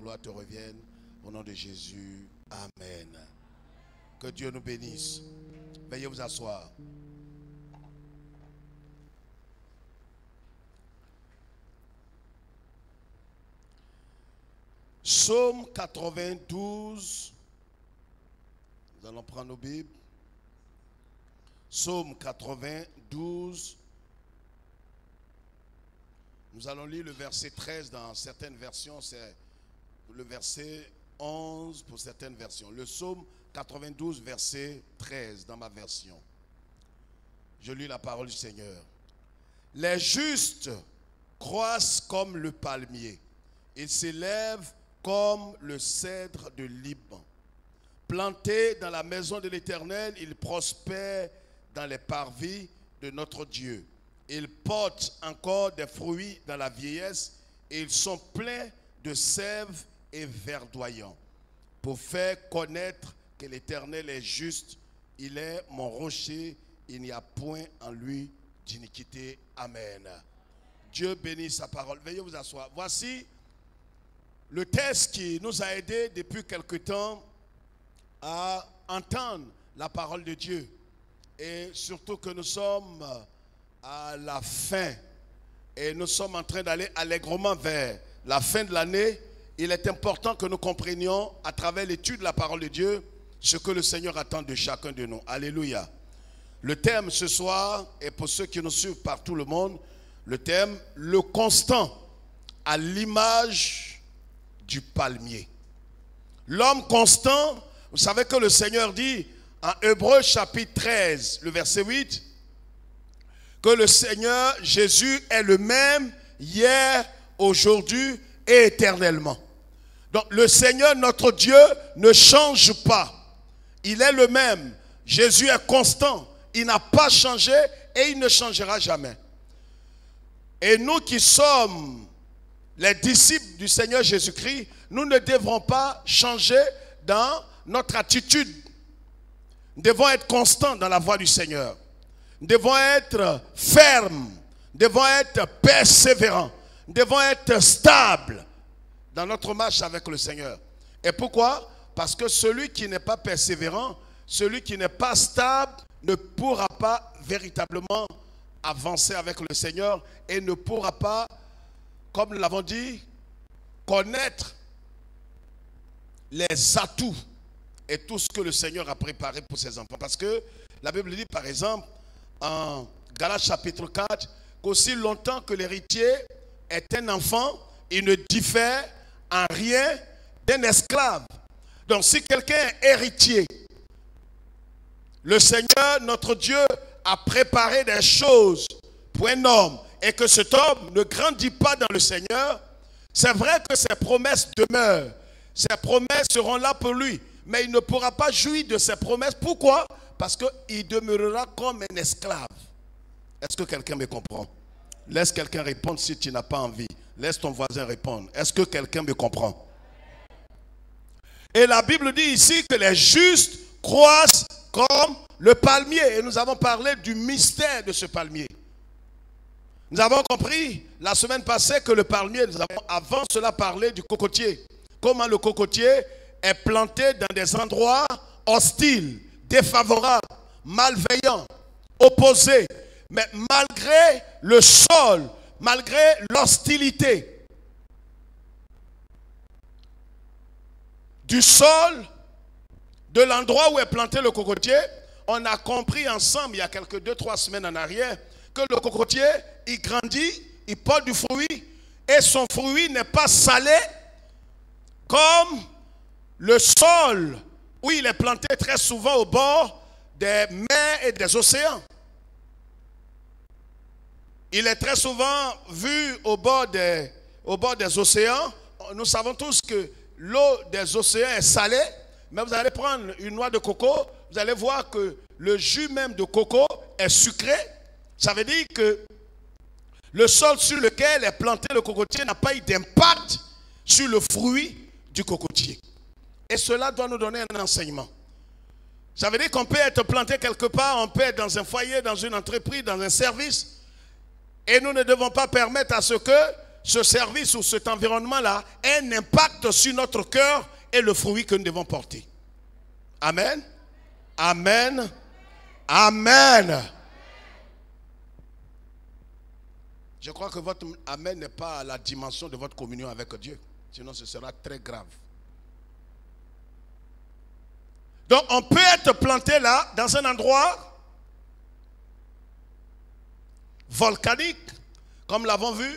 gloire te revienne. Au nom de Jésus, amen. Que Dieu nous bénisse. Veuillez vous asseoir. Psaume 92. Nous allons prendre nos Bibles. Psaume 92. Nous allons lire le verset 13 dans certaines versions. C'est le verset 11 pour certaines versions. Le psaume 92, verset 13 dans ma version. Je lis la parole du Seigneur. Les justes croissent comme le palmier. Ils s'élèvent comme le cèdre de Liban. Plantés dans la maison de l'Éternel, ils prospèrent dans les parvis de notre Dieu. Ils portent encore des fruits dans la vieillesse et ils sont pleins de sève et verdoyants. Pour faire connaître que l'Éternel est juste, il est mon rocher, il n'y a point en lui d'iniquité. Amen. Dieu bénisse sa parole. Veuillez vous asseoir. Voici le texte qui nous a aidés depuis quelque temps à entendre la parole de Dieu. Et surtout que nous sommes à la fin et nous sommes en train d'aller allègrement vers la fin de l'année. Il est important que nous comprenions à travers l'étude de la parole de Dieu ce que le Seigneur attend de chacun de nous. Alléluia. Le thème ce soir, et pour ceux qui nous suivent par tout le monde, le thème, le constant à l'image du palmier. L'homme constant, vous savez que le Seigneur dit en Hébreux chapitre 13, le verset 8, que le Seigneur Jésus est le même hier, aujourd'hui et éternellement. Donc le Seigneur notre Dieu ne change pas. Il est le même. Jésus est constant. Il n'a pas changé et il ne changera jamais. Et nous qui sommes les disciples du Seigneur Jésus-Christ, nous ne devrons pas changer dans notre attitude. Nous devons être constants dans la voie du Seigneur. Nous devons être fermes. Nous devons être persévérants. Nous devons être stables dans notre marche avec le Seigneur. Et pourquoi? Parce que celui qui n'est pas persévérant, celui qui n'est pas stable, ne pourra pas véritablement avancer avec le Seigneur et ne pourra pas, comme nous l'avons dit, connaître les atouts et tout ce que le Seigneur a préparé pour ses enfants. Parce que la Bible dit par exemple en Galates chapitre 4 qu'aussi longtemps que l'héritier est un enfant, il ne diffère en rien d'un esclave. Donc si quelqu'un est héritier, le Seigneur, notre Dieu, a préparé des choses pour un homme et que cet homme ne grandit pas dans le Seigneur, c'est vrai que ses promesses demeurent. Ses promesses seront là pour lui, mais il ne pourra pas jouir de ses promesses. Pourquoi? Parce qu'il demeurera comme un esclave. Est-ce que quelqu'un me comprend? Laisse quelqu'un répondre si tu n'as pas envie. Laisse ton voisin répondre. Est-ce que quelqu'un me comprend? Et la Bible dit ici que les justes croissent comme le palmier. Et nous avons parlé du mystère de ce palmier. Nous avons compris la semaine passée que le palmier, nous avons avant cela parlé du cocotier. Comment le cocotier est planté dans des endroits hostiles, défavorables, malveillants, opposés. Mais malgré le sol, malgré l'hostilité du sol, de l'endroit où est planté le cocotier, on a compris ensemble il y a quelques 2-3 semaines en arrière que le cocotier, il grandit, il porte du fruit et son fruit n'est pas salé comme le sol où il est planté très souvent au bord des mers et des océans. Il est très souvent vu au bord des océans. Nous savons tous que l'eau des océans est salée, mais vous allez prendre une noix de coco, vous allez voir que le jus même de coco est sucré. Ça veut dire que le sol sur lequel est planté le cocotier n'a pas eu d'impact sur le fruit du cocotier. Et cela doit nous donner un enseignement. Ça veut dire qu'on peut être planté quelque part, on peut être dans un foyer, dans une entreprise, dans un service. Et nous ne devons pas permettre à ce que ce service ou cet environnement-là ait un impact sur notre cœur et le fruit que nous devons porter. Amen. Amen. Amen. Je crois que votre amen n'est pas à la dimension de votre communion avec Dieu. Sinon, ce sera très grave. Donc, on peut être planté là, dans un endroit volcanique, comme l'avons vu.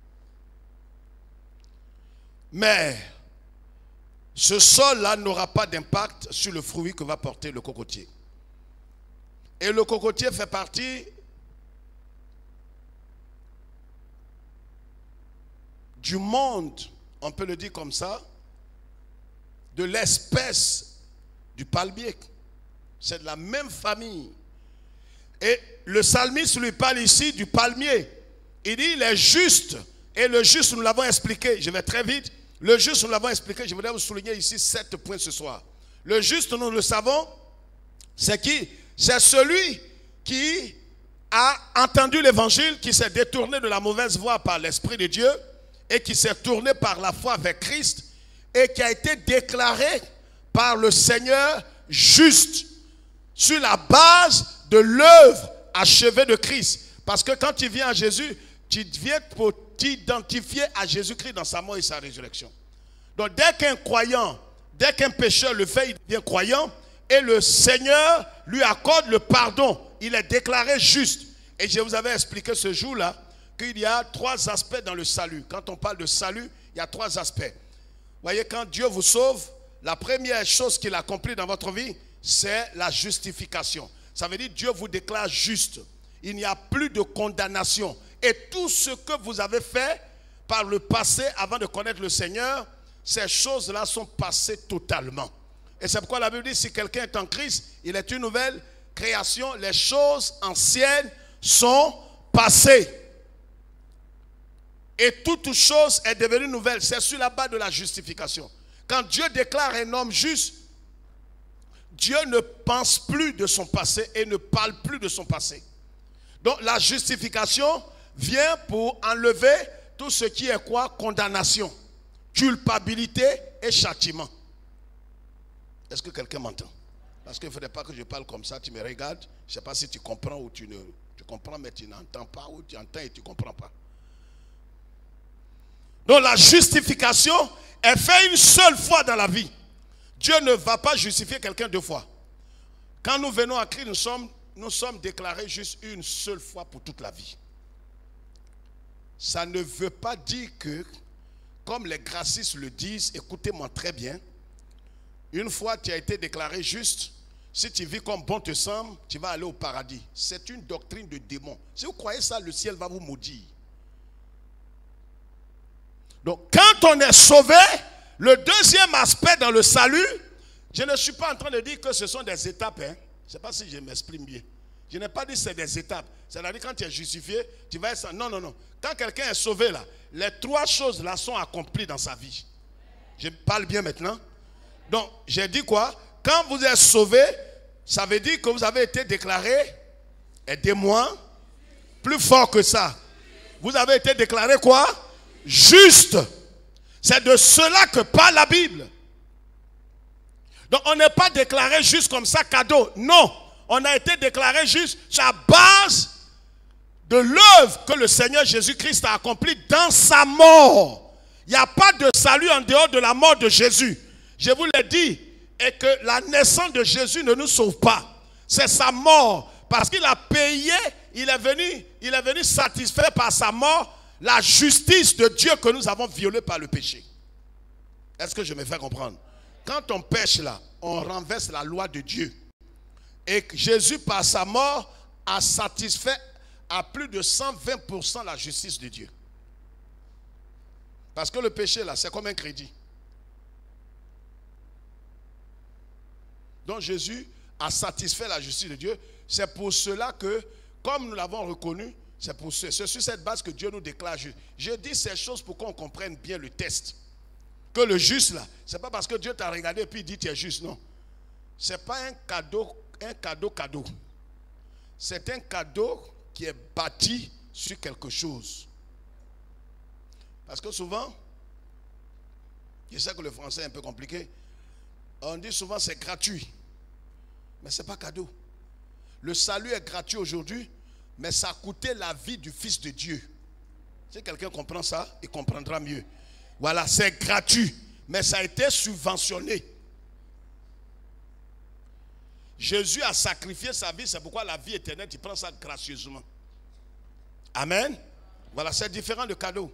Mais ce sol-là n'aura pas d'impact sur le fruit que va porter le cocotier. Et le cocotier fait partie du monde, on peut le dire comme ça, de l'espèce du palmier. C'est de la même famille. Et le psalmiste lui parle ici du palmier. Il dit il est juste. Et le juste, nous l'avons expliqué. Je vais très vite. Le juste, nous l'avons expliqué. Je voudrais vous souligner ici 7 points ce soir. Le juste, nous le savons, c'est qui? C'est celui qui a entendu l'évangile, qui s'est détourné de la mauvaise voie par l'Esprit de Dieu et qui s'est tourné par la foi vers Christ et qui a été déclaré par le Seigneur juste sur la base de l'œuvre achevée de Christ. Parce que quand tu viens à Jésus, tu viens pour t'identifier à Jésus-Christ dans sa mort et sa résurrection. Donc dès qu'un croyant, dès qu'un pécheur le fait, il devient croyant et le Seigneur lui accorde le pardon. Il est déclaré juste. Et je vous avais expliqué ce jour-là qu'il y a 3 aspects dans le salut. Quand on parle de salut, il y a 3 aspects. Vous voyez, quand Dieu vous sauve, la première chose qu'il accomplit dans votre vie, c'est la justification. Ça veut dire que Dieu vous déclare juste. Il n'y a plus de condamnation. Et tout ce que vous avez fait par le passé avant de connaître le Seigneur, ces choses-là sont passées totalement. Et c'est pourquoi la Bible dit, si quelqu'un est en Christ, il est une nouvelle création. Les choses anciennes sont passées. Et toute chose est devenue nouvelle. C'est sur la base de la justification. Quand Dieu déclare un homme juste, Dieu ne pense plus de son passé et ne parle plus de son passé. Donc la justification vient pour enlever tout ce qui est quoi? Condamnation, culpabilité et châtiment. Est-ce que quelqu'un m'entend? Parce qu'il ne faudrait pas que je parle comme ça, tu me regardes, je ne sais pas si tu comprends ou tu comprends mais tu n'entends pas, ou tu entends et tu ne comprends pas. Donc la justification est faite une seule fois dans la vie. Dieu ne va pas justifier quelqu'un 2 fois. Quand nous venons à Christ, nous sommes déclarés juste une seule fois pour toute la vie. Ça ne veut pas dire que, comme les gracistes le disent, écoutez-moi très bien, une fois tu as été déclaré juste, si tu vis comme bon te semble, tu vas aller au paradis. C'est une doctrine de démon. Si vous croyez ça, le ciel va vous maudire. Donc, quand on est sauvé, le deuxième aspect dans le salut, je ne suis pas en train de dire que ce sont des étapes. Hein. Je ne sais pas si je m'exprime bien. Je n'ai pas dit que c'est des étapes. C'est-à-dire quand tu es justifié, tu vas être... Non, non, non. Quand quelqu'un est sauvé là, les 3 choses là sont accomplies dans sa vie. Je parle bien maintenant. Donc, j'ai dit quoi? Quand vous êtes sauvé, ça veut dire que vous avez été déclaré, aidez-moi, plus fort que ça. Vous avez été déclaré quoi? Juste. C'est de cela que parle la Bible. Donc on n'est pas déclaré juste comme ça, cadeau. Non, on a été déclaré juste sur la base de l'œuvre que le Seigneur Jésus-Christ a accomplie dans sa mort. Il n'y a pas de salut en dehors de la mort de Jésus. Je vous l'ai dit, et que la naissance de Jésus ne nous sauve pas. C'est sa mort. Parce qu'il a payé, il est venu satisfaire par sa mort la justice de Dieu que nous avons violée par le péché. Est-ce que je me fais comprendre? Quand on pêche là, on renverse la loi de Dieu. Et Jésus, par sa mort, a satisfait à plus de 120% la justice de Dieu. Parce que le péché là, c'est comme un crédit. Donc Jésus a satisfait la justice de Dieu. C'est pour cela que, comme nous l'avons reconnu, c'est sur cette base que Dieu nous déclare juste. Je dis ces choses pour qu'on comprenne bien le test. Que le juste là, ce n'est pas parce que Dieu t'a regardé et puis il dit tu es juste, non. Ce n'est pas un cadeau. C'est un cadeau qui est bâti sur quelque chose. Parce que souvent, je sais que le français est un peu compliqué, on dit souvent c'est gratuit. Mais ce n'est pas cadeau. Le salut est gratuit aujourd'hui, mais ça a coûté la vie du Fils de Dieu. Si quelqu'un comprend ça, il comprendra mieux. Voilà, c'est gratuit, mais ça a été subventionné. Jésus a sacrifié sa vie, c'est pourquoi la vie éternelle, il prend ça gracieusement. Amen. Voilà, c'est différent de cadeau.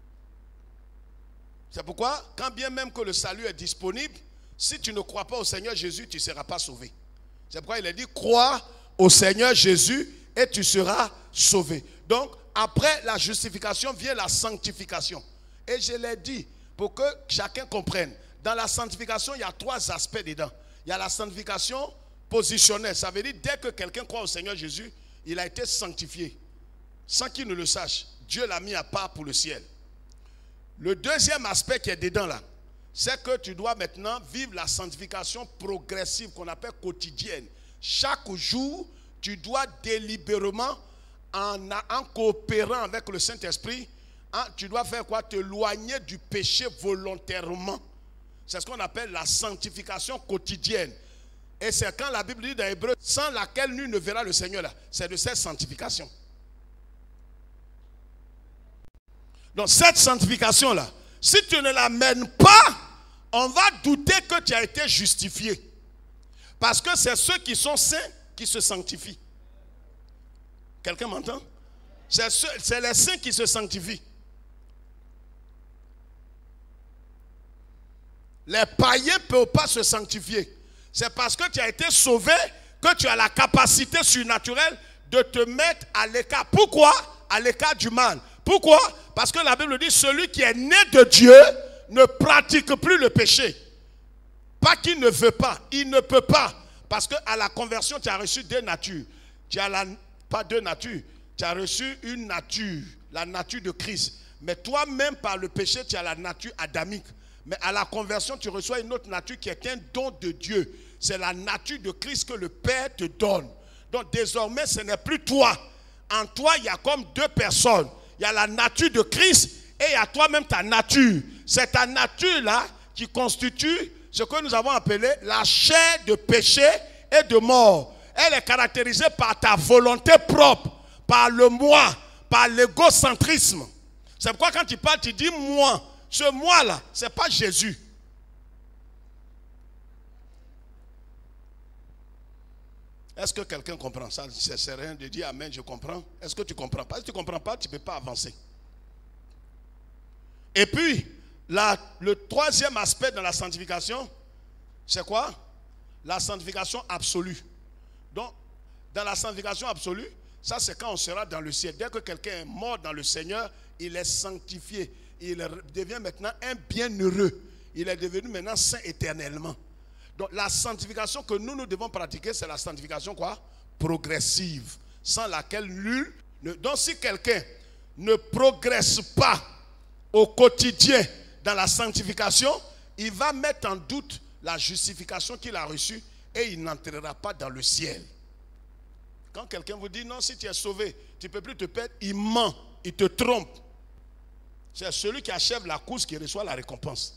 C'est pourquoi, quand bien même que le salut est disponible, si tu ne crois pas au Seigneur Jésus, tu ne seras pas sauvé. C'est pourquoi il a dit, crois au Seigneur Jésus et tu seras sauvé. Donc, après la justification vient la sanctification. Et je l'ai dit, pour que chacun comprenne, dans la sanctification, il y a 3 aspects dedans. Il y a la sanctification positionnelle. Ça veut dire, dès que quelqu'un croit au Seigneur Jésus, il a été sanctifié. Sans qu'il ne le sache, Dieu l'a mis à part pour le ciel. Le deuxième aspect qui est dedans là, c'est que tu dois maintenant vivre la sanctification progressive qu'on appelle quotidienne. Chaque jour, tu dois délibérément, en coopérant avec le Saint-Esprit, tu dois faire quoi? T'éloigner du péché volontairement. C'est ce qu'on appelle la sanctification quotidienne. Et c'est quand la Bible dit dans Hébreux, sans laquelle nul ne verra le Seigneur là. C'est de cette sanctification. Donc cette sanctification là, si tu ne l'amènes pas, on va douter que tu as été justifié. Parce que c'est ceux qui sont saints qui se sanctifient. Quelqu'un m'entend? C'est les saints qui se sanctifient. Les païens ne peuvent pas se sanctifier. C'est parce que tu as été sauvé que tu as la capacité surnaturelle de te mettre à l'écart. Pourquoi? À l'écart du mal. Pourquoi? Parce que la Bible dit, celui qui est né de Dieu ne pratique plus le péché. Pas qu'il ne veut pas, il ne peut pas. Parce qu'à la conversion, tu as reçu 2 natures. Tu as pas 2 natures, tu as reçu une nature, la nature de Christ. Mais toi-même, par le péché, tu as la nature adamique. Mais à la conversion, tu reçois une autre nature qui est un don de Dieu. C'est la nature de Christ que le Père te donne. Donc désormais, ce n'est plus toi. En toi, il y a comme 2 personnes. Il y a la nature de Christ et il y a toi-même ta nature. C'est ta nature-là qui constitue ce que nous avons appelé la chair de péché et de mort. Elle est caractérisée par ta volonté propre, par le moi, par l'égocentrisme. C'est pourquoi quand tu parles, tu dis moi. Ce moi-là, ce n'est pas Jésus. Est-ce que quelqu'un comprend ça? C'est rien de dire amen, je comprends. Est-ce que tu comprends pas? Si tu ne comprends pas, tu ne peux pas avancer. Et puis, le troisième aspect de la sanctification, c'est quoi? La sanctification absolue. Donc, dans la sanctification absolue, ça c'est quand on sera dans le ciel. Dès que quelqu'un est mort dans le Seigneur, il est sanctifié. Il devient maintenant un bienheureux. Il est devenu maintenant saint éternellement. Donc la sanctification que nous devons pratiquer, c'est la sanctification quoi? Progressive. Sans laquelle nul ne... Donc si quelqu'un ne progresse pas au quotidien dans la sanctification, il va mettre en doute la justification qu'il a reçue et il n'entrera pas dans le ciel. Quand quelqu'un vous dit non, si tu es sauvé, tu ne peux plus te perdre, il ment, il te trompe. C'est celui qui achève la course qui reçoit la récompense.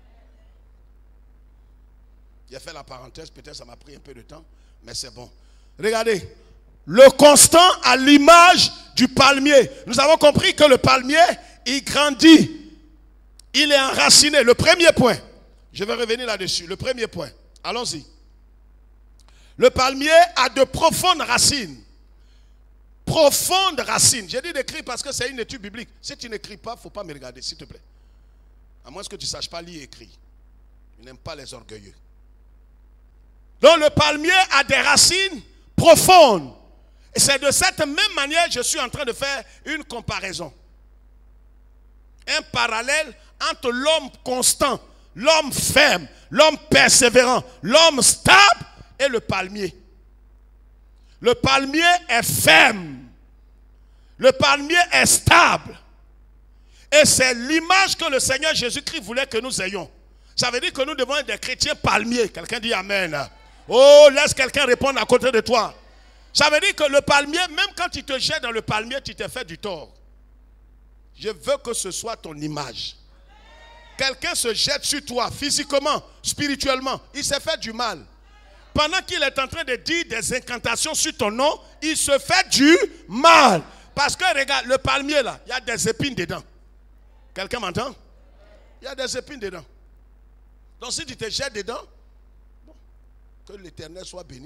J'ai fait la parenthèse, peut-être ça m'a pris un peu de temps, mais c'est bon. Regardez, le constant à l'image du palmier. Nous avons compris que le palmier, il grandit. Il est enraciné. Le premier point, je vais revenir là-dessus. Le premier point, allons-y. Le palmier a de profondes racines. Profondes racines. J'ai dit d'écrire parce que c'est une étude biblique. Si tu n'écris pas, il ne faut pas me regarder, s'il te plaît. À moins que tu ne saches pas lire et écrire. Je n'aime pas les orgueilleux. Donc le palmier a des racines profondes. Et c'est de cette même manière que je suis en train de faire une comparaison. Un parallèle entre l'homme constant, l'homme ferme, l'homme persévérant, l'homme stable et le palmier. Le palmier est ferme. Le palmier est stable. Et c'est l'image que le Seigneur Jésus-Christ voulait que nous ayons. Ça veut dire que nous devons être des chrétiens palmiers. Quelqu'un dit amen. Oh, laisse quelqu'un répondre à côté de toi. Ça veut dire que le palmier, même quand tu te jettes dans le palmier, tu t'es fait du tort. Je veux que ce soit ton image. Quelqu'un se jette sur toi, physiquement, spirituellement. Il s'est fait du mal. Pendant qu'il est en train de dire des incantations sur ton nom, il se fait du mal. Parce que regarde, le palmier là, il y a des épines dedans. Quelqu'un m'entend? Il y a des épines dedans. Donc si tu te jettes dedans, bon, que l'Éternel soit béni.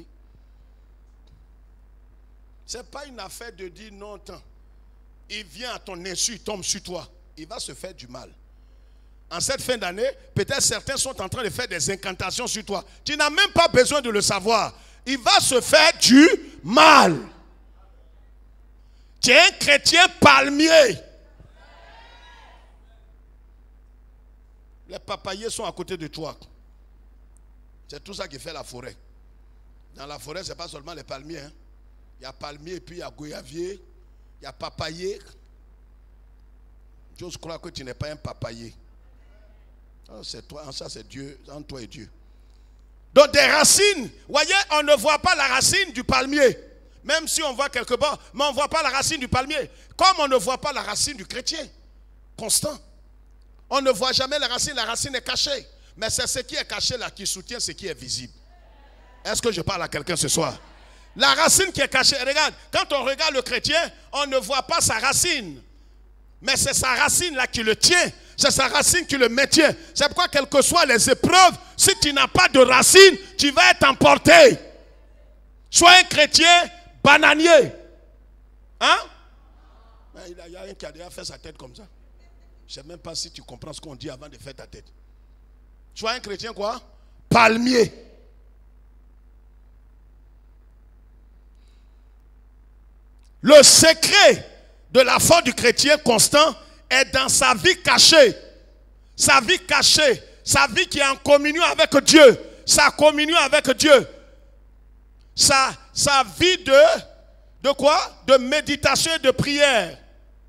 Ce n'est pas une affaire de dire non, tant. Il vient à ton insu, il tombe sur toi. Il va se faire du mal. En cette fin d'année, peut-être certains sont en train de faire des incantations sur toi. Tu n'as même pas besoin de le savoir. Il va se faire du mal. Tu es un chrétien palmier. Les papayers sont à côté de toi. C'est tout ça qui fait la forêt. Dans la forêt, ce n'est pas seulement les palmiers. Hein. Il y a palmier et puis il y a goyavier. Il y a papayer. J'ose croire que tu n'es pas un papayer. C'est toi, ça c'est Dieu, entre toi et Dieu. Donc des racines, voyez, on ne voit pas la racine du palmier. Même si on voit quelque part, mais on ne voit pas la racine du palmier. Comme on ne voit pas la racine du chrétien, constant. On ne voit jamais la racine est cachée. Mais c'est ce qui est caché là qui soutient ce qui est visible. Est-ce que je parle à quelqu'un ce soir? La racine qui est cachée, regarde, quand on regarde le chrétien, on ne voit pas sa racine. Mais c'est sa racine là qui le tient. C'est sa racine qui le maintient. C'est pourquoi, quelles que soient les épreuves, si tu n'as pas de racine, tu vas être emporté. Sois un chrétien bananier. Hein? Il y a un qui a déjà fait sa tête comme ça. Je ne sais même pas si tu comprends ce qu'on dit avant de faire ta tête. Sois un chrétien quoi? Palmier. Le secret de la foi du chrétien constant est dans sa vie cachée. Sa vie cachée. Sa vie qui est en communion avec Dieu. Sa communion avec Dieu. Sa vie de quoi? De méditation et de prière.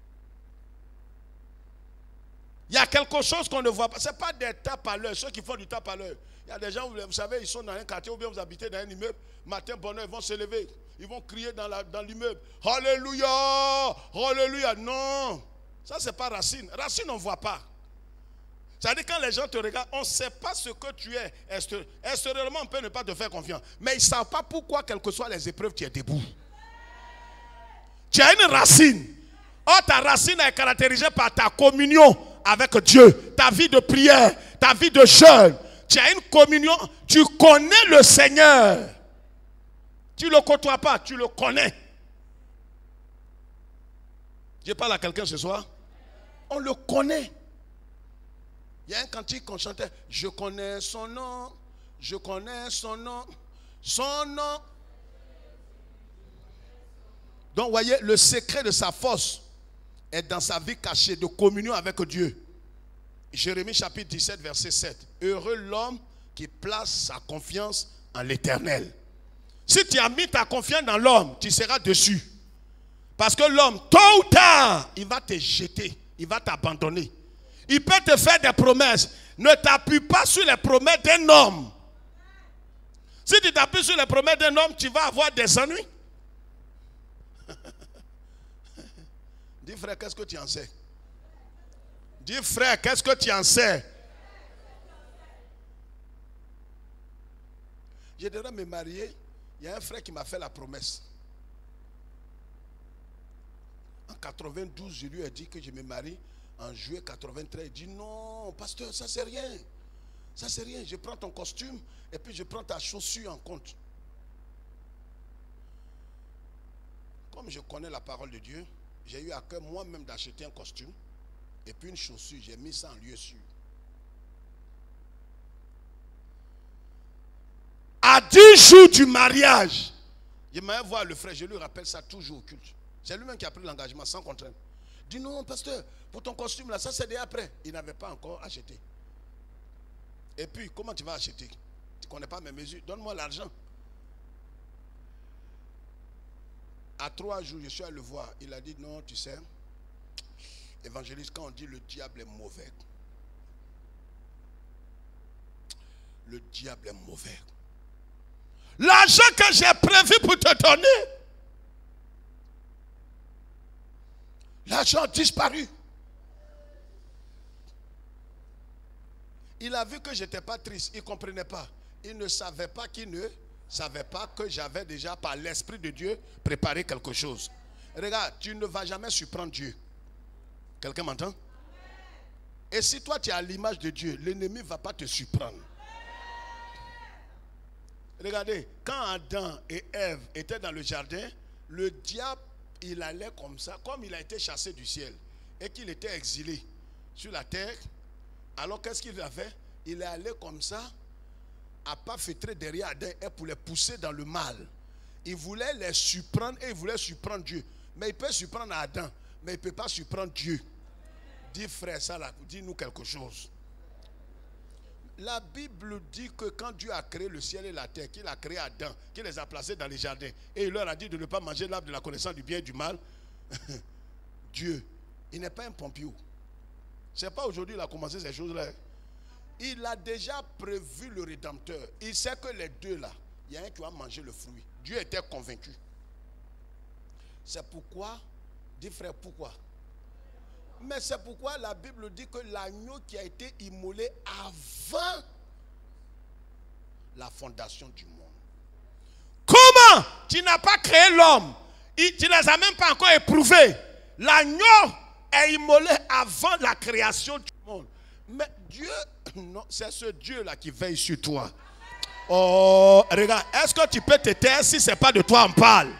Il y a quelque chose qu'on ne voit pas. Ce n'est pas des tapes à l'heure. Ceux qui font du tape à l'heure. Il y a des gens, vous savez, ils sont dans un quartier ou bien vous habitez dans un immeuble. Matin, bonne heure, ils vont se lever. Ils vont crier dans l'immeuble. Alléluia! Alléluia! Non! Ça, ce n'est pas racine. Racine, on ne voit pas. C'est-à-dire quand les gens te regardent, on ne sait pas ce que tu es. Extérieurement, on peut ne pas te faire confiance. Mais ils ne savent pas pourquoi, quelles que soient les épreuves, tu es debout. Tu as une racine. Or, ta racine est caractérisée par ta communion avec Dieu. Ta vie de prière, ta vie de jeûne. Tu as une communion. Tu connais le Seigneur. Tu ne le côtoies pas, tu le connais. Je parle à quelqu'un ce soir. On le connaît. Il y a un cantique qu'on chantait. Je connais son nom. Je connais son nom. Son nom. Donc, voyez, le secret de sa force est dans sa vie cachée de communion avec Dieu. Jérémie chapitre 17, verset 7. Heureux l'homme qui place sa confiance en l'Éternel. Si tu as mis ta confiance dans l'homme, tu seras dessus. Parce que l'homme, tôt ou tard, il va te jeter, il va t'abandonner. Il peut te faire des promesses. Ne t'appuie pas sur les promesses d'un homme. Si tu t'appuies sur les promesses d'un homme, tu vas avoir des ennuis. Dis frère, qu'est-ce que tu en sais? Dis frère, qu'est-ce que tu en sais? Je devrais me marier. Il y a un frère qui m'a fait la promesse. En 92, je lui ai dit que je me marie. En juillet 93, il dit non, pasteur, ça c'est rien. Ça c'est rien. Je prends ton costume et puis je prends ta chaussure en compte. Comme je connais la parole de Dieu, j'ai eu à cœur moi-même d'acheter un costume et puis une chaussure. J'ai mis ça en lieu sûr. À 10 jours du mariage, je m'allais voir le frère, je lui rappelle ça toujours au culte. C'est lui-même qui a pris l'engagement sans contrainte. Il dit non, pasteur, pour ton costume là, ça c'est déjà après. Il n'avait pas encore acheté. Et puis, comment tu vas acheter? Tu ne connais pas mes mesures. Donne-moi l'argent. À 3 jours, je suis allé le voir. Il a dit non, tu sais, évangéliste, quand on dit le diable est mauvais, le diable est mauvais. L'argent que j'ai prévu pour te donner, l'argent a disparu. Il a vu que je n'étais pas triste. Il ne comprenait pas. Il ne savait pas qu'il ne savait pas que j'avais déjà, par l'Esprit de Dieu, préparé quelque chose. Regarde, tu ne vas jamais surprendre Dieu. Quelqu'un m'entend? Et si toi tu es à l'image de Dieu, l'ennemi ne va pas te surprendre. Regardez, quand Adam et Ève étaient dans le jardin, le diable, il allait comme ça, comme il a été chassé du ciel et qu'il était exilé sur la terre. Alors qu'est-ce qu'il a fait? Il est allé comme ça, à pas feutrer derrière Adam et Ève pour les pousser dans le mal. Il voulait les surprendre et il voulait surprendre Dieu. Mais il peut surprendre Adam, mais il ne peut pas surprendre Dieu. Dis frère, ça là, dis-nous quelque chose. La Bible dit que quand Dieu a créé le ciel et la terre, qu'il a créé Adam, qu'il les a placés dans les jardins, et il leur a dit de ne pas manger l'arbre de la connaissance du bien et du mal, Dieu, il n'est pas un pompio. Ce n'est pas aujourd'hui qu'il a commencé ces choses-là. Il a déjà prévu le Rédempteur. Il sait que les deux là, il y a un qui va manger le fruit. Dieu était convaincu. C'est pourquoi, dis frère, pourquoi? Mais c'est pourquoi la Bible dit que l'agneau qui a été immolé avant la fondation du monde. Comment? Tu n'as pas créé l'homme. Tu ne les as même pas encore éprouvés. L'agneau est immolé avant la création du monde. Mais Dieu, non, c'est ce Dieu-là qui veille sur toi. Oh, regarde, est-ce que tu peux te taire si ce n'est pas de toi on parle?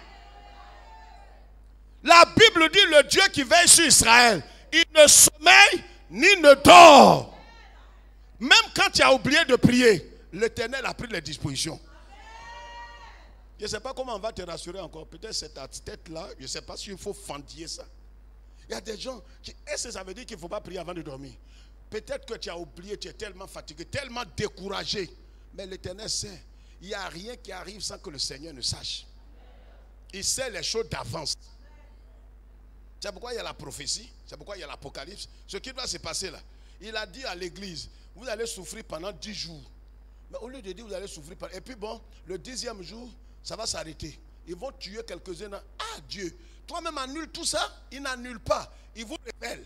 La Bible dit le Dieu qui veille sur Israël. Il ne sommeille ni ne dort. Même quand tu as oublié de prier, l'Éternel a pris les dispositions. Je ne sais pas comment on va te rassurer encore. Peut-être c'est ta tête là. Je ne sais pas s'il faut fendiller ça. Il y a des gens qui... Est-ce que ça veut dire qu'il ne faut pas prier avant de dormir? Peut-être que tu as oublié, tu es tellement fatigué, tellement découragé. Mais l'Éternel sait. Il n'y a rien qui arrive sans que le Seigneur ne sache. Il sait les choses d'avance. C'est pourquoi il y a la prophétie. C'est pourquoi il y a l'Apocalypse. Ce qui doit se passer là. Il a dit à l'église, vous allez souffrir pendant 10 jours. Mais au lieu de dire vous allez souffrir pendant... Et puis bon, le 10e jour, ça va s'arrêter. Ils vont tuer quelques-uns. Ah Dieu, toi-même annule tout ça. Il n'annule pas. Il vous révèle.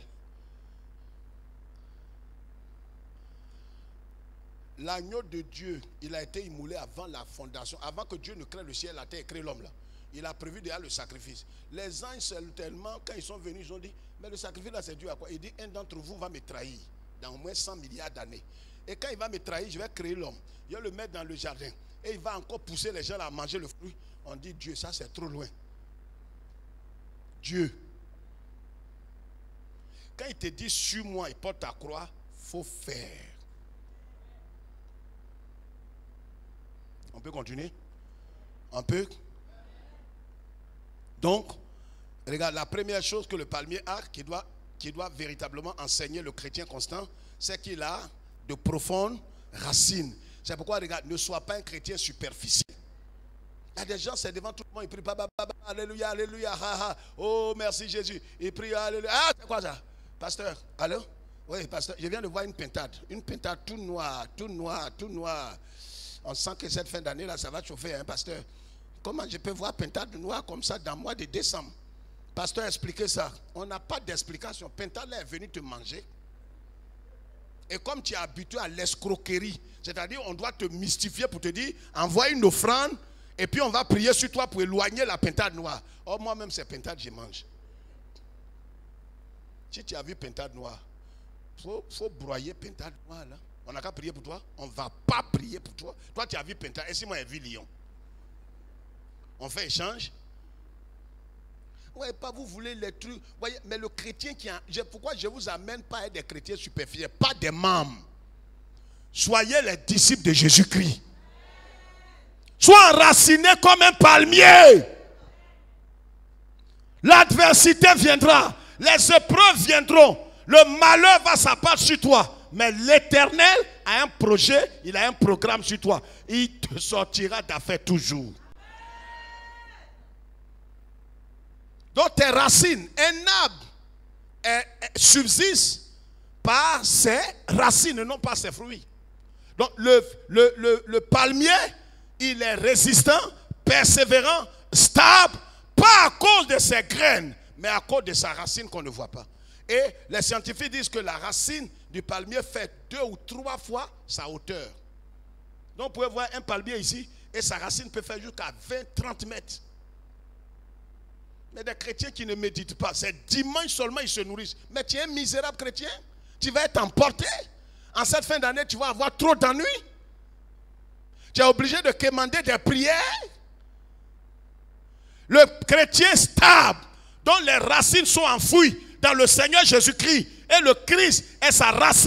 L'agneau de Dieu, il a été immolé avant la fondation. Avant que Dieu ne crée le ciel, la terre et crée l'homme là. Il a prévu déjà le sacrifice. Les anges seulement, quand ils sont venus, ils ont dit, mais le sacrifice là c'est dû à quoi? Il dit, un d'entre vous va me trahir dans au moins 100 milliards d'années. Et quand il va me trahir, je vais créer l'homme. Je vais le mettre dans le jardin. Et il va encore pousser les gens à manger le fruit. On dit, Dieu, ça c'est trop loin. Dieu. Quand il te dit, sur moi, il porte ta croix, il faut faire. On peut continuer? On peut? Donc, regarde, la première chose que le palmier a, qui doit véritablement enseigner le chrétien constant, c'est qu'il a de profondes racines. C'est pourquoi, regarde, ne sois pas un chrétien superficiel. Il y a des gens, c'est devant tout le monde, ils prient, alléluia, alléluia, ha, ha. Oh, merci Jésus. Ils prient, alléluia. Ah, c'est quoi ça? Pasteur, allô? Oui, pasteur, je viens de voir une pintade tout noir, tout noir, tout noir. On sent que cette fin d'année-là, ça va chauffer, hein, pasteur? Comment je peux voir pintade noire comme ça dans le mois de décembre? Pasteur, expliquez ça. On n'a pas d'explication. Pintade est venu te manger. Et comme tu es habitué à l'escroquerie, c'est-à-dire on doit te mystifier pour te dire, envoie une offrande, et puis on va prier sur toi pour éloigner la pintade noire. Oh, moi-même, c'est pintade, je mange. Si tu as vu pintade noire, il faut broyer pintade noire là. On n'a qu'à prier pour toi. On ne va pas prier pour toi. Toi, tu as vu pintade. Et si moi, j'ai vu lion? On fait échange. Ouais, pas vous voulez les trucs. Voyez, mais le chrétien qui a... Pourquoi je ne vous amène pas à être des chrétiens superficiels, pas des membres. Soyez les disciples de Jésus-Christ. Sois enraciné comme un palmier. L'adversité viendra. Les épreuves viendront. Le malheur va s'abattre sur toi. Mais l'Éternel a un projet, il a un programme sur toi. Il te sortira d'affaires toujours. Donc tes racines, un arbre subsiste par ses racines et non par ses fruits. Donc le palmier, il est résistant, persévérant, stable, pas à cause de ses graines, mais à cause de sa racine qu'on ne voit pas. Et les scientifiques disent que la racine du palmier fait 2 ou 3 fois sa hauteur. Donc vous pouvez voir un palmier ici et sa racine peut faire jusqu'à 20-30 mètres. Mais des chrétiens qui ne méditent pas, c'est dimanche seulement ils se nourrissent. Mais tu es un misérable chrétien, tu vas être emporté. En cette fin d'année, tu vas avoir trop d'ennuis. Tu es obligé de commander des prières. Le chrétien stable, dont les racines sont enfouies dans le Seigneur Jésus-Christ, et le Christ est sa racine,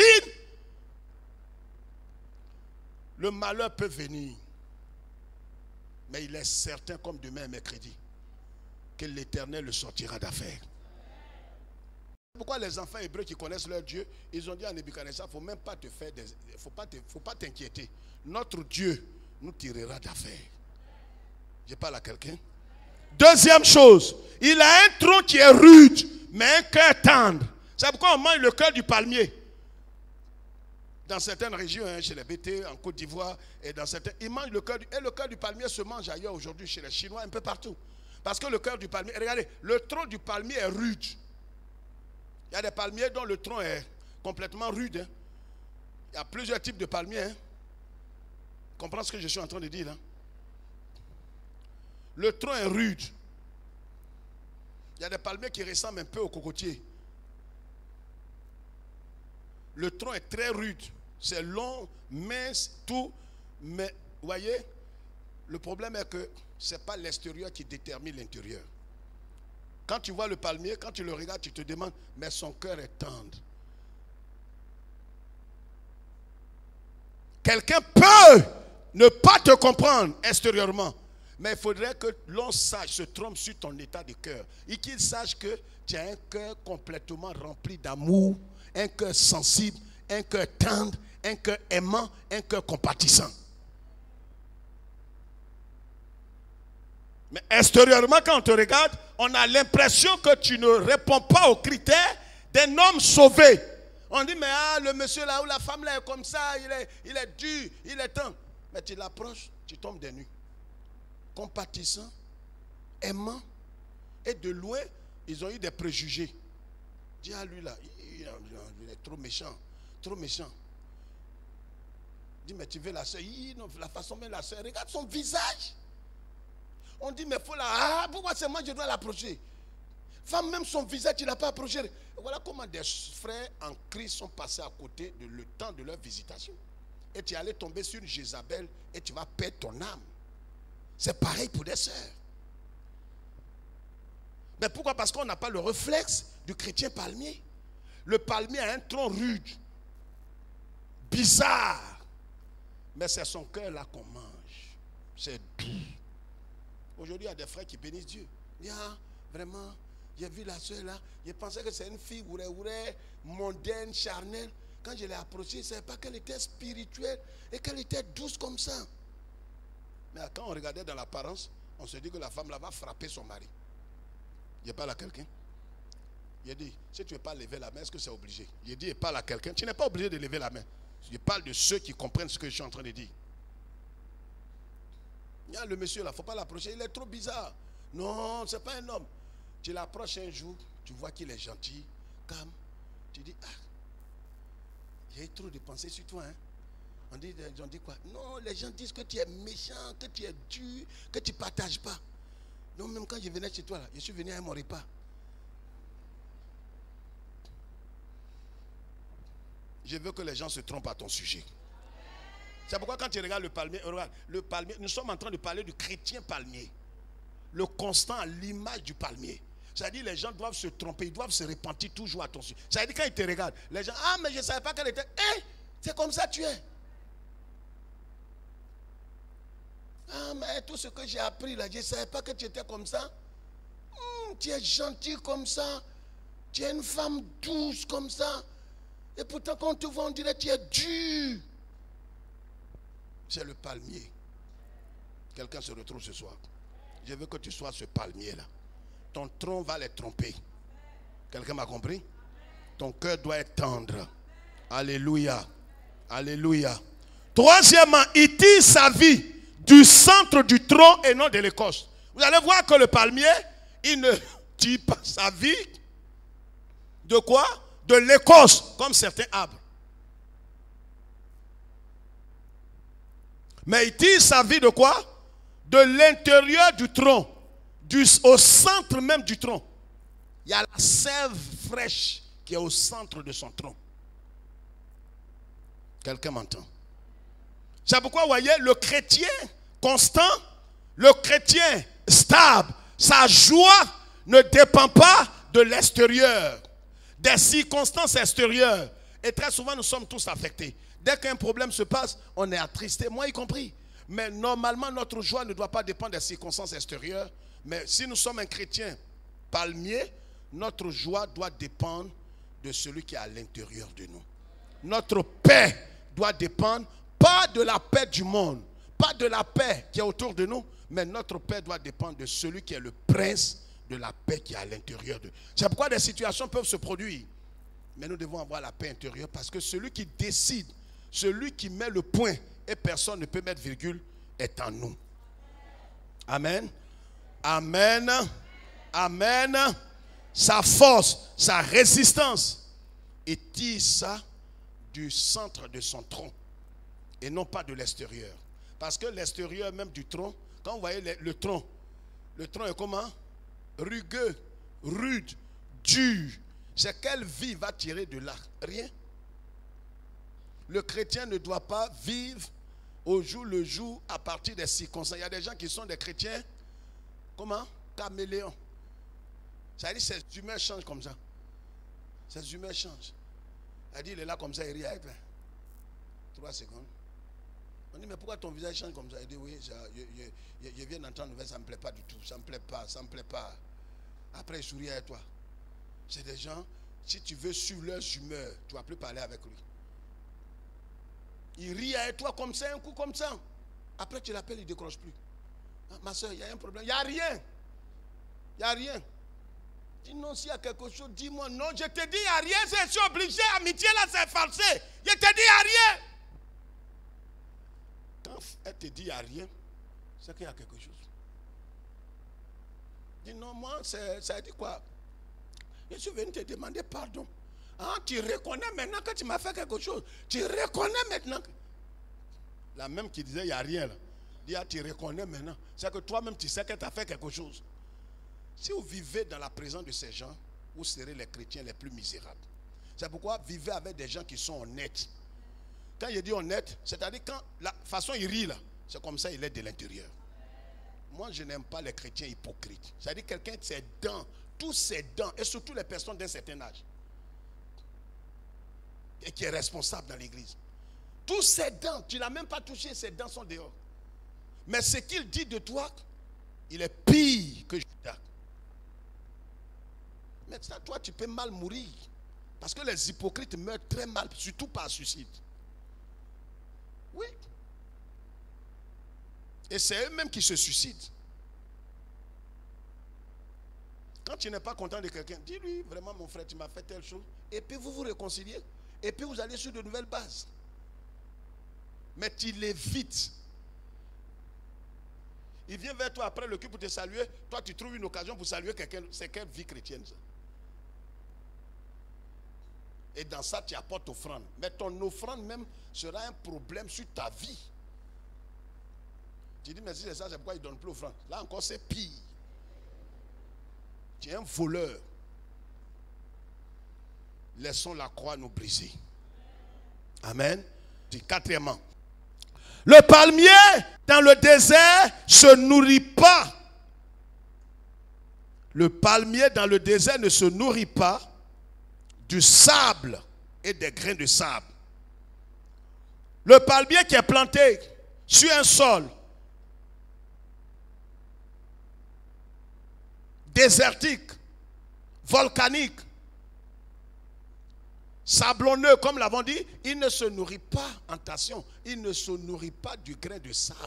le malheur peut venir. Mais il est certain, comme demain mercredi, que l'Éternel le sortira d'affaire. Pourquoi les enfants hébreux qui connaissent leur Dieu, ils ont dit à Nebuchadnezzar, il ne faut même pas te faire faut pas t'inquiéter. Notre Dieu nous tirera d'affaire. Je parle à quelqu'un. Deuxième chose, il a un tronc qui est rude, mais un cœur tendre. C'est pourquoi on mange le cœur du palmier. Dans certaines régions, chez les BT, en Côte d'Ivoire, et dans certaines, ils mangent le cœur et le cœur du palmier se mange ailleurs aujourd'hui, chez les Chinois, un peu partout. Parce que le cœur du palmier, regardez, le tronc du palmier est rude. Il y a des palmiers dont le tronc est complètement rude. Hein. Il y a plusieurs types de palmiers. Hein. Comprends ce que je suis en train de dire là? Le tronc est rude. Il y a des palmiers qui ressemblent un peu au cocotier. Le tronc est très rude. C'est long, mince, tout. Mais, vous voyez, le problème est que ce n'est pas l'extérieur qui détermine l'intérieur. Quand tu vois le palmier, quand tu le regardes, tu te demandes, mais son cœur est tendre. Quelqu'un peut ne pas te comprendre extérieurement, mais il faudrait que l'on sache, se trompe sur ton état de cœur. Et qu'il sache que tu as un cœur complètement rempli d'amour, un cœur sensible, un cœur tendre, un cœur aimant, un cœur compatissant. Mais extérieurement, quand on te regarde, on a l'impression que tu ne réponds pas aux critères d'un homme sauvé. On dit, mais le monsieur là ou la femme là est comme ça, il est dur, il est tendre. Mais tu l'approches, tu tombes des nues. Compatissant, aimant, et de loin, ils ont eu des préjugés. Dis à lui là, il est trop méchant, trop méchant. Dis, mais tu veux la soeur, la façon dont la soeur, regarde son visage. On dit, mais faut la... pourquoi c'est moi je dois l'approcher? Femme, même son visage, tu ne l'as pas approché. Voilà comment des frères en Christ sont passés à côté de le temps de leur visitation. Et tu es allé tomber sur une Jézabel et tu vas perdre ton âme. C'est pareil pour des sœurs. Mais pourquoi? Parce qu'on n'a pas le réflexe du chrétien palmier. Le palmier a un tronc rude, bizarre. Mais c'est son cœur là qu'on mange. C'est doux. Aujourd'hui, il y a des frères qui bénissent Dieu. Il y a vraiment, j'ai vu la soeur là, je pensais que c'est une fille mondaine, charnelle. Quand je l'ai approchée, je ne savais pas qu'elle était spirituelle et qu'elle était douce comme ça. Mais quand on regardait dans l'apparence, on se dit que la femme là va frapper son mari. Je parle à quelqu'un. Il dit, si tu ne veux pas lever la main, est-ce que c'est obligé? Il dit, je parle à quelqu'un. Tu n'es pas obligé de lever la main. Je parle de ceux qui comprennent ce que je suis en train de dire. Il y a le monsieur là, il ne faut pas l'approcher, il est trop bizarre. Non, ce n'est pas un homme. Tu l'approches un jour, tu vois qu'il est gentil, calme. Tu dis, j'ai trop de pensées sur toi. Hein? On dit quoi? Non, les gens disent que tu es méchant, que tu es dur, que tu ne partages pas. Non, même quand je venais chez toi là, je suis venu à mon repas. Je veux que les gens se trompent à ton sujet. C'est pourquoi quand tu regardes le palmier, nous sommes en train de parler du chrétien palmier. Le constant à l'image du palmier. C'est-à-dire les gens doivent se tromper, ils doivent se repentir toujours à ton sujet. C'est-à-dire quand ils te regardent, les gens, mais je ne savais pas qu'elle était. C'est comme ça tu es. Mais tout ce que j'ai appris là, je ne savais pas que tu étais comme ça. Tu es gentil comme ça. Tu es une femme douce comme ça. Et pourtant quand on te voit, on dirait que tu es dur. C'est le palmier. Quelqu'un se retrouve ce soir. Je veux que tu sois ce palmier-là. Ton tronc va les tromper. Quelqu'un m'a compris? Ton cœur doit être tendre. Alléluia. Alléluia. Troisièmement, il tire sa vie du centre du tronc et non de l'écorce. Vous allez voir que le palmier, il ne tire pas sa vie De quoi? De l'écorce, comme certains arbres. Mais il tire sa vie de quoi? De l'intérieur du tronc, au centre même du tronc. Il y a la sève fraîche qui est au centre de son tronc. Quelqu'un m'entend? C'est pourquoi, vous voyez, le chrétien constant, le chrétien stable, sa joie ne dépend pas de l'extérieur, des circonstances extérieures. Et très souvent, nous sommes tous affectés. Dès qu'un problème se passe, on est attristé, moi y compris. Mais normalement, notre joie ne doit pas dépendre des circonstances extérieures. Mais si nous sommes un chrétien palmier, notre joie doit dépendre de celui qui est à l'intérieur de nous. Notre paix doit dépendre, pas de la paix du monde, pas de la paix qui est autour de nous, mais notre paix doit dépendre de celui qui est le prince de la paix qui est à l'intérieur de nous. C'est pourquoi des situations peuvent se produire. Mais nous devons avoir la paix intérieure parce que celui qui décide, celui qui met le point et personne ne peut mettre virgule est en nous. Amen. Amen. Amen. Sa force, sa résistance, il tire ça du centre de son tronc et non pas de l'extérieur. Parce que l'extérieur même du tronc, quand vous voyez le tronc est comment? Rugueux, rude, dur. C'est quelle vie va tirer de là? Rien. Le chrétien ne doit pas vivre au jour le jour à partir des circonstances. Il y a des gens qui sont des chrétiens, comment? Caméléons. Ça dit ces humains changent comme ça. Ces humains changent. Elle dit il est là comme ça, il rit avec 3 secondes. On dit mais pourquoi ton visage change comme ça? Il dit oui, je viens d'entendre une nouvelle, ça ne me plaît pas du tout. Ça ne me plaît pas, ça ne me plaît pas. Après il sourit avec toi. C'est des gens, si tu veux suivre leurs humeurs, tu ne vas plus parler avec lui. Il rit avec toi comme ça, un coup comme ça. Après tu l'appelles, il ne décroche plus. Ah, ma soeur, il y a un problème. Il n'y a rien. Il n'y a rien. Dis non, s'il y a quelque chose, dis-moi. Non, je te dis, il n'y a rien. Je suis obligé. Amitié là, c'est falsé. Je te dis, il n'y a rien. Quand elle te dit, il n'y a rien, c'est qu'il y a quelque chose. Dis non, moi, ça dit quoi? Je suis venu te demander pardon. Ah, tu reconnais maintenant que tu m'as fait quelque chose. Tu reconnais maintenant. La même qui disait, il n'y a rien là. Dis, ah, tu reconnais maintenant. C'est que toi-même, tu sais que tu as fait quelque chose. Si vous vivez dans la présence de ces gens, vous serez les chrétiens les plus misérables. C'est pourquoi vivez avec des gens qui sont honnêtes. Quand il dit honnête, c'est-à-dire quand la façon il rit là, c'est comme ça il est de l'intérieur. Moi je n'aime pas les chrétiens hypocrites. C'est-à-dire quelqu'un de ses dents, tous ses dents, et surtout les personnes d'un certain âge, et qui est responsable dans l'église. Tous ses dents, tu ne l'as même pas touché, ses dents sont dehors. Mais ce qu'il dit de toi, il est pire que Judas. Mais ça, toi, tu peux mal mourir. Parce que les hypocrites meurent très mal, surtout par suicide. Oui. Et c'est eux-mêmes qui se suicident. Quand tu n'es pas content de quelqu'un, dis-lui, vraiment mon frère, tu m'as fait telle chose. Et puis vous vous réconciliez. Et puis vous allez sur de nouvelles bases. Mais tu l'évites. Il vient vers toi après le culte pour te saluer. Toi, tu trouves une occasion pour saluer quelqu'un. C'est quelle vie chrétienne, ça? Et dans ça, tu apportes offrande. Mais ton offrande même sera un problème sur ta vie. Tu dis, mais si c'est ça, c'est pourquoi il ne donne plus offrande. Là encore, c'est pire. Tu es un voleur. Laissons la croix nous briser. Amen. Quatrièmement, le palmier dans le désert se nourrit pas. Le palmier dans le désert ne se nourrit pas du sable et des grains de sable. Le palmier qui est planté sur un sol désertique, volcanique, sablonneux, comme l'avons dit, il ne se nourrit pas, attention, il ne se nourrit pas du grain de sable.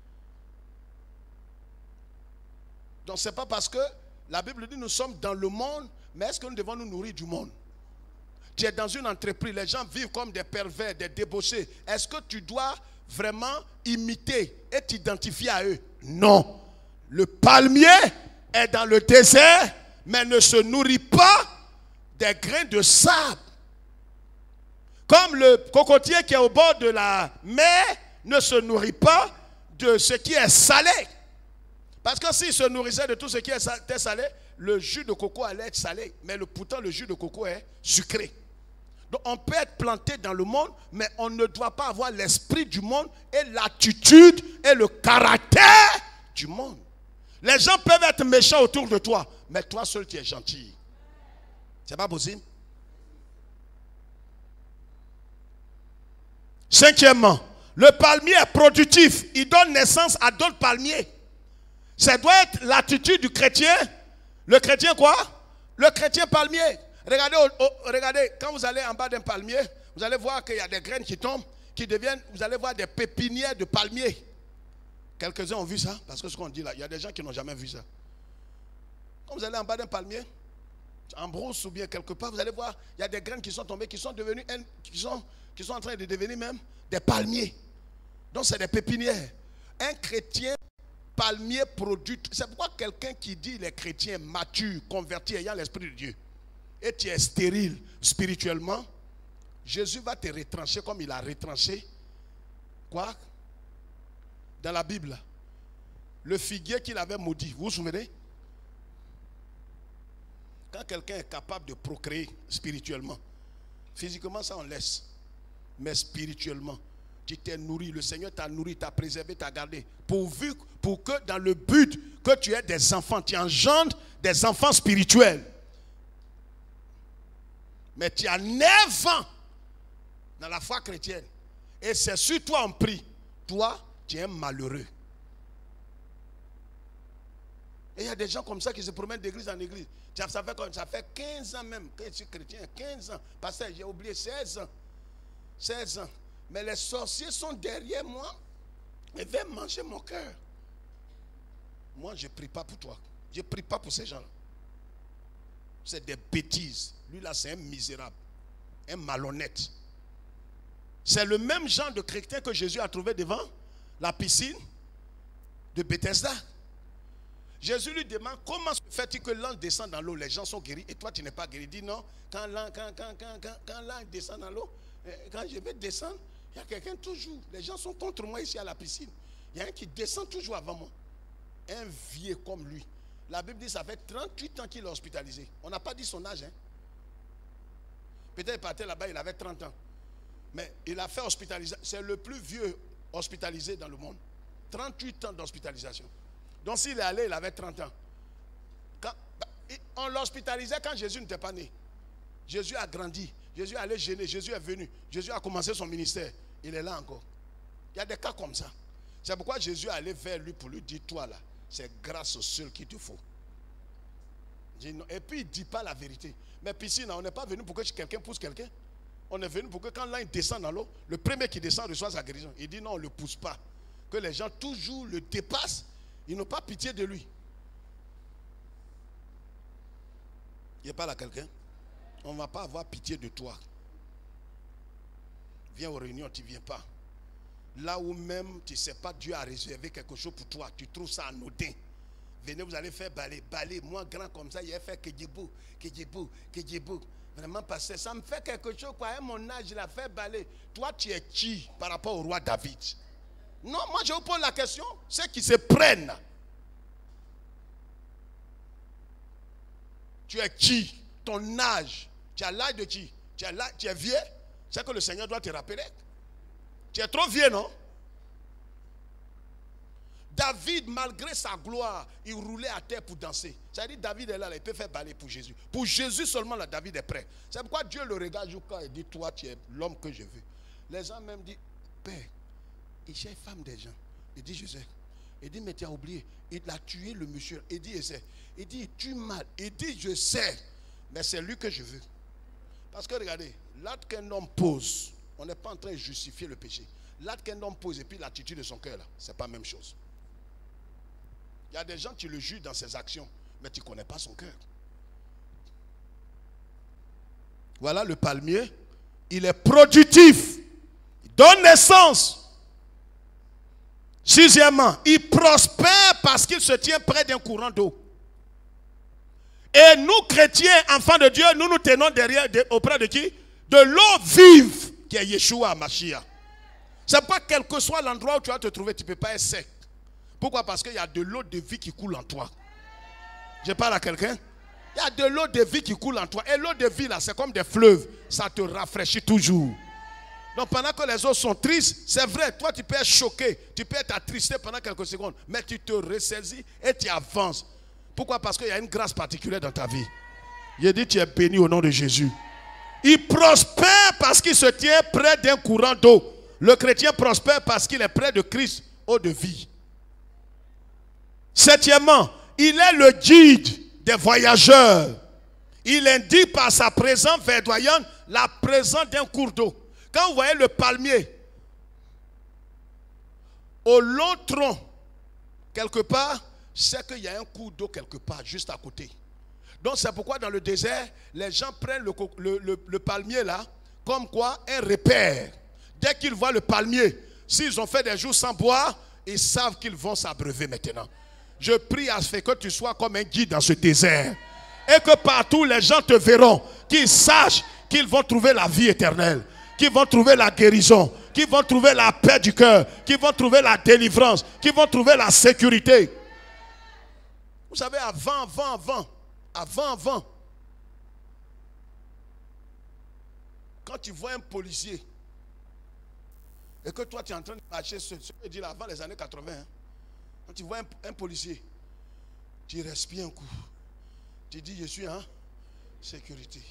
Donc ce n'est pas parce que la Bible dit nous sommes dans le monde, mais est-ce que nous devons nous nourrir du monde? Tu es dans une entreprise, les gens vivent comme des pervers, des débauchés. Est-ce que tu dois vraiment imiter et t'identifier à eux? Non. Le palmier est dans le désert, mais ne se nourrit pas des grains de sable. Comme le cocotier qui est au bord de la mer ne se nourrit pas de ce qui est salé. Parce que s'il se nourrissait de tout ce qui était salé, le jus de coco allait être salé. Mais pourtant, le jus de coco est sucré. Donc, on peut être planté dans le monde, mais on ne doit pas avoir l'esprit du monde et l'attitude et le caractère du monde. Les gens peuvent être méchants autour de toi, mais toi seul, tu es gentil. C'est pas possible. Cinquièmement, le palmier est productif. Il donne naissance à d'autres palmiers. Ça doit être l'attitude du chrétien. Le chrétien quoi? Le chrétien palmier. Regardez, quand vous allez en bas d'un palmier, vous allez voir qu'il y a des graines qui tombent, qui deviennent, vous allez voir des pépinières de palmiers. Quelques-uns ont vu ça, parce que ce qu'on dit là, il y a des gens qui n'ont jamais vu ça. Quand vous allez en bas d'un palmier, en brousse ou bien quelque part, vous allez voir, il y a des graines qui sont tombées, qui sont devenues, qui sont en train de devenir même des palmiers. Donc c'est des pépinières. Un chrétien palmier produit. C'est pourquoi quelqu'un qui dit les chrétiens matures, convertis, ayant l'esprit de Dieu, et tu es stérile spirituellement, Jésus va te retrancher comme il a retranché. Quoi? Dans la Bible, le figuier qu'il avait maudit, vous vous souvenez? Quand quelqu'un est capable de procréer spirituellement, physiquement ça on laisse, mais spirituellement, tu t'es nourri, le Seigneur t'a nourri, t'a préservé, t'a gardé, pour que dans le but que tu aies des enfants, tu engendres des enfants spirituels. Mais tu as 9 ans dans la foi chrétienne, et c'est sur toi on prie, toi tu es un malheureux. Et il y a des gens comme ça qui se promènent d'église en église. Ça fait 15 ans même que je suis chrétien. 15 ans. Parce que j'ai oublié 16 ans. 16 ans. Mais les sorciers sont derrière moi et viennent manger mon cœur. Moi, je ne prie pas pour toi. Je ne prie pas pour ces gens-là. C'est des bêtises. Lui là, c'est un misérable. Un malhonnête. C'est le même genre de chrétien que Jésus a trouvé devant la piscine de Bethesda. Jésus lui demande comment se fait-il que l'ange descend dans l'eau, les gens sont guéris et toi tu n'es pas guéri. Il dit non, quand l'ange descend dans l'eau, quand je vais descendre, il y a quelqu'un toujours. Les gens sont contre moi ici à la piscine. Il y a un qui descend toujours avant moi. Un vieux comme lui. La Bible dit ça fait 38 ans qu'il est hospitalisé. On n'a pas dit son âge. Hein? Peut-être qu'il partait là-bas, il avait 30 ans. Mais il a fait hospitaliser. C'est le plus vieux hospitalisé dans le monde. 38 ans d'hospitalisation. Donc s'il est allé, il avait 30 ans. On l'hospitalisait quand Jésus n'était pas né. Jésus a grandi. Jésus allait gêner. Jésus est venu. Jésus a commencé son ministère. Il est là encore. Il y a des cas comme ça. C'est pourquoi Jésus est allé vers lui pour lui dire, toi là, c'est grâce au seul qu'il te faut. Et puis il ne dit pas la vérité. Mais piscine, on n'est pas venu pour que quelqu'un pousse quelqu'un. On est venu pour que quand l'un descend dans l'eau, le premier qui descend reçoit sa guérison. Il dit non, on ne le pousse pas. Que les gens toujours le dépassent. Ils n'ont pas pitié de lui. Il n'y a pas là quelqu'un? On ne va pas avoir pitié de toi. Viens aux réunions, tu ne viens pas. Là où même tu ne sais pas, Dieu a réservé quelque chose pour toi. Tu trouves ça anodin. Venez, vous allez faire balai. Balai, moi grand comme ça, il a fait Kedjibou. Vraiment passé. Ça me fait quelque chose, quoi. À mon âge, il a fait balai. Toi, tu es qui par rapport au roi David? Non, moi je vous pose la question. Ceux qui se prennent. Tu es qui? Ton âge. Tu as l'âge de qui? Tu es vieux? C'est que le Seigneur doit te rappeler. Tu es trop vieux, non? David, malgré sa gloire, il roulait à terre pour danser. Ça dit David est là, il peut faire balai pour Jésus. Pour Jésus seulement, là, David est prêt. C'est pourquoi Dieu le regarde jusqu'à et dit, toi, tu es l'homme que je veux. Les gens même disent, Père, il cherche femme des gens. Il dit, je sais. Il dit, mais tu as oublié. Il a tué le monsieur. Il dit, je sais. Il dit, il tue mal. Il dit, je sais. Mais c'est lui que je veux. Parce que regardez, l'acte qu'un homme pose, on n'est pas en train de justifier le péché. L'acte qu'un homme pose et puis l'attitude de son cœur, là, ce n'est pas la même chose. Il y a des gens qui le jugent dans ses actions, mais tu ne connais pas son cœur. Voilà le palmier. Il est productif. Il donne naissance. Sixièmement, il prospère parce qu'il se tient près d'un courant d'eau. Et nous, chrétiens, enfants de Dieu, nous nous tenons derrière, auprès de qui? De l'eau vive, qui est Yeshua Mashiach. C'est pas quel que soit l'endroit où tu vas te trouver, tu ne peux pas être sec. Pourquoi? Parce qu'il y a de l'eau de vie qui coule en toi. Je parle à quelqu'un. Il y a de l'eau de vie qui coule en toi. Et l'eau de vie, là, c'est comme des fleuves. Ça te rafraîchit toujours. Donc pendant que les autres sont tristes, c'est vrai, toi tu peux être choqué, tu peux être attristé pendant quelques secondes, mais tu te ressaisis et tu avances. Pourquoi? Parce qu'il y a une grâce particulière dans ta vie. Il dit, tu es béni au nom de Jésus. Il prospère parce qu'il se tient près d'un courant d'eau. Le chrétien prospère parce qu'il est près de Christ, eau de vie. Septièmement, il est le guide des voyageurs. Il indique par sa présence verdoyante la présence d'un cours d'eau. Quand vous voyez le palmier, au long tronc, quelque part, c'est qu'il y a un cours d'eau quelque part, juste à côté. Donc c'est pourquoi dans le désert, les gens prennent le palmier là, comme quoi un repère. Dès qu'ils voient le palmier, s'ils ont fait des jours sans boire, ils savent qu'ils vont s'abreuver maintenant. Je prie à ce que tu sois comme un guide dans ce désert. Et que partout les gens te verront, qu'ils sachent qu'ils vont trouver la vie éternelle, qu'ils vont trouver la guérison, qu'ils vont trouver la paix du cœur, qu'ils vont trouver la délivrance, qu'ils vont trouver la sécurité. Vous savez, avant, quand tu vois un policier et que toi tu es en train de marcher, ce que je dis là, avant les années 80, hein, quand tu vois un policier, tu respires un coup, tu dis je suis en sécurité.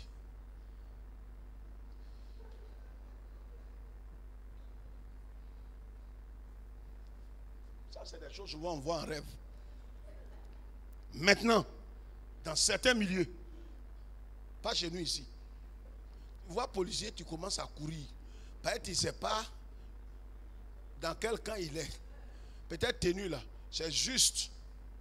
Ça c'est des choses souvent on voit en rêve. Maintenant, dans certains milieux, pas chez nous ici, tu vois policier, tu commences à courir. Peut-être tu ne sais pas dans quel camp il est. Peut-être tenu là, c'est juste.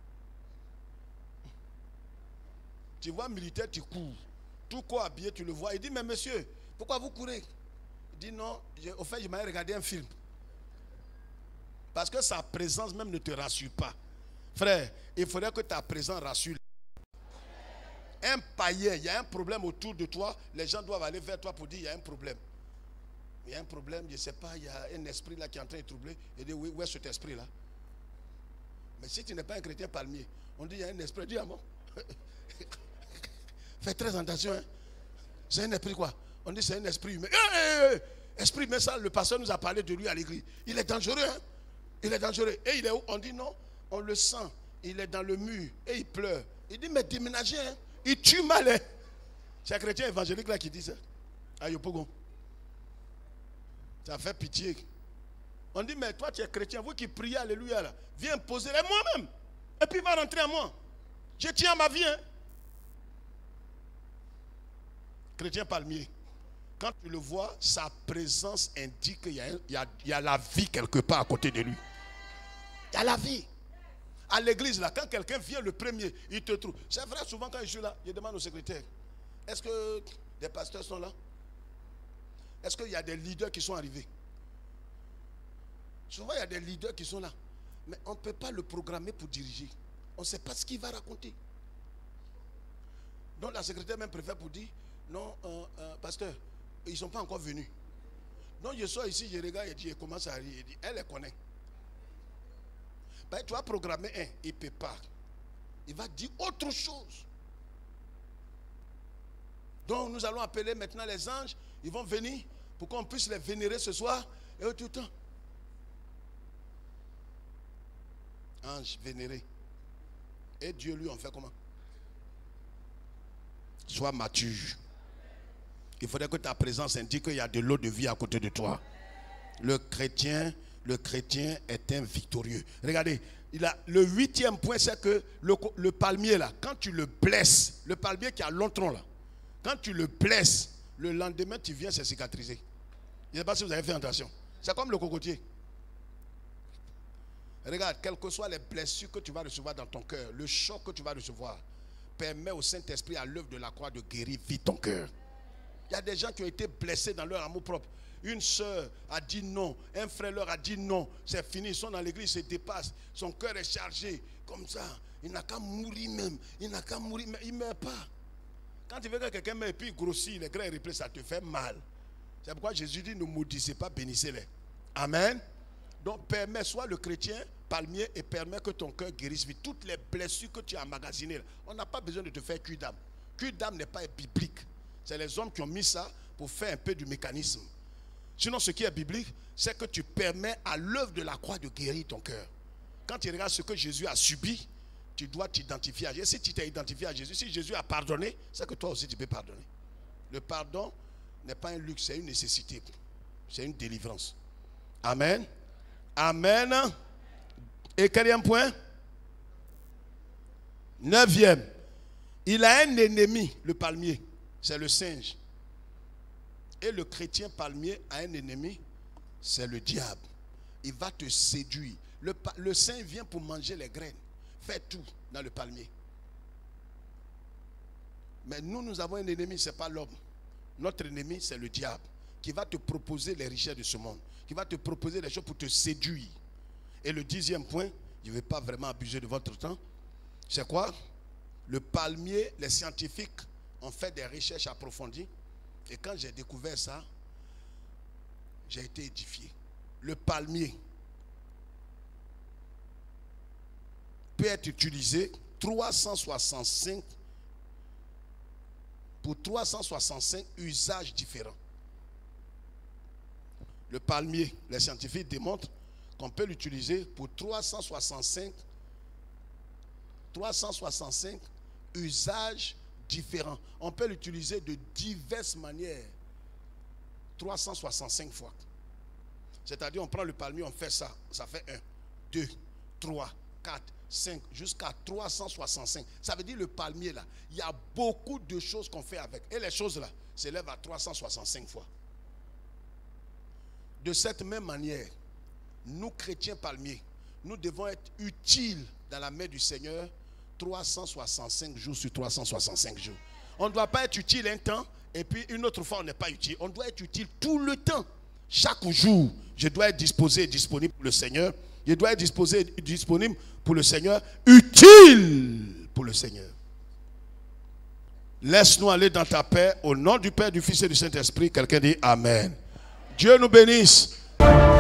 Tu vois militaire, tu cours. Tout corps habillé, tu le vois. Il dit, mais monsieur, pourquoi vous courez? Il dit, non, au fait, je m'avais regardé un film. Parce que sa présence même ne te rassure pas. Frère, il faudrait que ta présence rassure. Un païen, il y a un problème autour de toi, les gens doivent aller vers toi pour dire il y a un problème. Il y a un problème, je ne sais pas, il y a un esprit là qui est en train de troubler. Il dit oui, où est cet esprit là? Mais si tu n'es pas un chrétien palmier, on dit il y a un esprit, dis ah bon. Fais très attention, hein. C'est un esprit quoi? On dit c'est un esprit humain. Esprit humain, ça, le pasteur nous a parlé de lui à l'église. Il est dangereux, hein? Il est dangereux. Et il est où? On dit non, on le sent. Il est dans le mur et il pleure. Il dit mais déménagez, hein? Il tue mal, hein? C'est un chrétien évangélique là qui dit ça. À Yopougon. Ça fait pitié. On dit mais toi tu es chrétien, vous qui priez alléluia là, viens poser les moi-même. Et puis il va rentrer à moi. Je tiens à ma vie, hein? Chrétien palmier. Quand tu le vois, sa présence indique qu'il y a la vie quelque part à côté de lui. Il y a la vie. À l'église, là, quand quelqu'un vient le premier, il te trouve. C'est vrai, souvent quand je suis là, je demande au secrétaire, est-ce que des pasteurs sont là? Est-ce qu'il y a des leaders qui sont arrivés? Souvent, il y a des leaders qui sont là. Mais on ne peut pas le programmer pour diriger. On ne sait pas ce qu'il va raconter. Donc la secrétaire même préfère pour dire, non, pasteur, ils ne sont pas encore venus. Donc je sors ici, je regarde et je commence à rire. Elle les connaît. Ben, tu as programmé un, il ne peut pas. Il va dire autre chose. Donc nous allons appeler maintenant les anges. Ils vont venir pour qu'on puisse les vénérer ce soir et tout le temps. Ange vénéré. Et Dieu lui, on fait comment? Sois mature. Il faudrait que ta présence indique qu'il y a de l'eau de vie à côté de toi. Le chrétien est un victorieux. Regardez, le 8e point, c'est que le palmier là, quand tu le blesses, le palmier qui a long tronc là, quand tu le blesses, le lendemain tu viens, c'est cicatrisé. Je ne sais pas si vous avez fait attention. C'est comme le cocotier. Regarde, quelles que soient les blessures que tu vas recevoir dans ton cœur, le choc que tu vas recevoir, permet au Saint-Esprit à l'œuvre de la croix de guérir vite ton cœur. Il y a des gens qui ont été blessés dans leur amour propre. Une soeur a dit non, un frère leur a dit non, c'est fini, ils sont dans l'église, ils se dépassent, son cœur est chargé, comme ça. Il n'a qu'à mourir même. Il n'a qu'à mourir, mais il ne meurt pas. Quand tu veux que quelqu'un meure et puis il grossit, les grains et replient, ça te fait mal. C'est pourquoi Jésus dit, ne maudissez pas, bénissez-les. Amen. Donc permets, sois le chrétien palmier et permets que ton cœur guérisse vite. Toutes les blessures que tu as emmagasinées, on n'a pas besoin de te faire cuire d'âme. Cuire d'âme n'est pas biblique. C'est les hommes qui ont mis ça pour faire un peu du mécanisme. Sinon, ce qui est biblique, c'est que tu permets à l'œuvre de la croix de guérir ton cœur. Quand tu regardes ce que Jésus a subi, tu dois t'identifier à Jésus. Si tu t'es identifié à Jésus, si Jésus a pardonné, c'est que toi aussi tu peux pardonner. Le pardon n'est pas un luxe, c'est une nécessité. C'est une délivrance. Amen. Amen. Et quatrième point? 9e. Il a un ennemi, le palmier. C'est le singe. Et le chrétien palmier a un ennemi, c'est le diable. Il va te séduire. Le singe vient pour manger les graines. Fait tout dans le palmier. Mais nous avons un ennemi, ce n'est pas l'homme. Notre ennemi, c'est le diable, qui va te proposer les richesses de ce monde, qui va te proposer des choses pour te séduire. Et le 10e point, je ne vais pas vraiment abuser de votre temps, c'est quoi? Le palmier, les scientifiques ont fait des recherches approfondies. Et quand j'ai découvert ça, j'ai été édifié. Le palmier peut être utilisé 365 pour 365 usages différents. Le palmier, les scientifiques démontrent qu'on peut l'utiliser pour 365 usages différents. On peut l'utiliser de diverses manières. 365 fois. C'est-à-dire, on prend le palmier, on fait ça. Ça fait 1, 2, 3, 4, 5, jusqu'à 365. Ça veut dire le palmier là, il y a beaucoup de choses qu'on fait avec. Et les choses là s'élèvent à 365 fois. De cette même manière, nous chrétiens palmiers, nous devons être utiles dans la main du Seigneur 365 jours sur 365 jours. On ne doit pas être utile un temps et puis une autre fois on n'est pas utile. On doit être utile tout le temps. Chaque jour, je dois être disposé et disponible pour le Seigneur. Je dois être disposé et disponible pour le Seigneur, utile pour le Seigneur. Laisse-nous aller dans ta paix au nom du Père, du Fils et du Saint-Esprit. Quelqu'un dit Amen. Dieu nous bénisse.